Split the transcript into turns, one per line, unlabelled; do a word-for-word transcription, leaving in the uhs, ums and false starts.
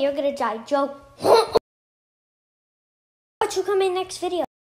you're gonna die, Joe. Watch you come in next video.